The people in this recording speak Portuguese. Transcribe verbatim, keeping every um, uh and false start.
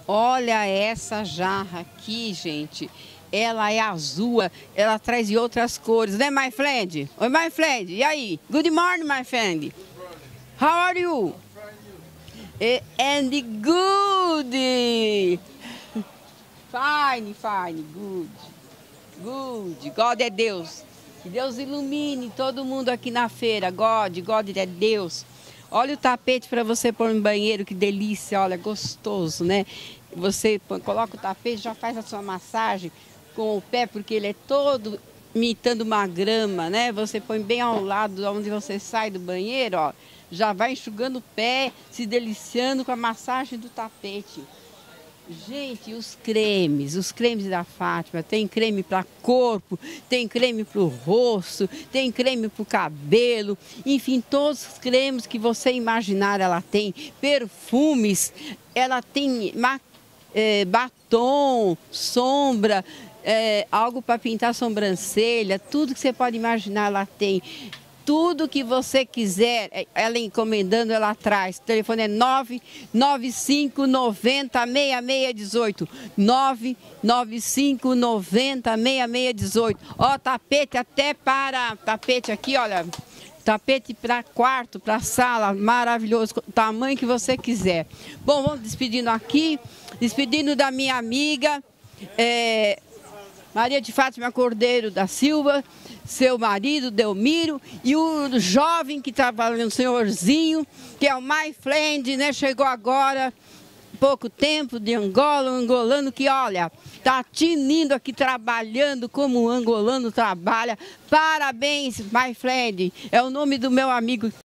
Olha essa jarra aqui, gente. Ela é azul, ela traz de outras cores, né, my friend? Oi, my friend. E aí? Good morning, my friend. How are you? Eh, And good. Fine, fine, good. Good. God é Deus. Que Deus ilumine todo mundo aqui na feira. God, God é Deus. Olha o tapete para você pôr no banheiro, que delícia, olha, gostoso, né? Você põe, coloca o tapete, já faz a sua massagem com o pé, porque ele é todo imitando uma grama, né? Você põe bem ao lado onde você sai do banheiro, ó. Já vai enxugando o pé, se deliciando com a massagem do tapete. Gente, os cremes, os cremes da Fátima, tem creme para corpo, tem creme para o rosto, tem creme para o cabelo, enfim, todos os cremes que você imaginar ela tem, perfumes, ela tem é, batom, sombra, é, algo para pintar a sobrancelha, tudo que você pode imaginar ela tem. Tudo que você quiser, ela encomendando, ela traz. O telefone é nove nove cinco nove zero seis seis um oito. nove nove cinco nove zero seis seis um oito. Ó, tapete até para... Tapete aqui, olha. Tapete para quarto, para sala, maravilhoso. Tamanho que você quiser. Bom, vamos despedindo aqui. Despedindo da minha amiga... É, Maria de Fátima Cordeiro da Silva, seu marido, Delmiro, e o jovem que trabalha no senhorzinho, que é o My Friend, né? Chegou agora, pouco tempo, de Angola, um angolano que, olha, tá tinindo aqui trabalhando como um angolano trabalha. Parabéns, My Friend, é o nome do meu amigo.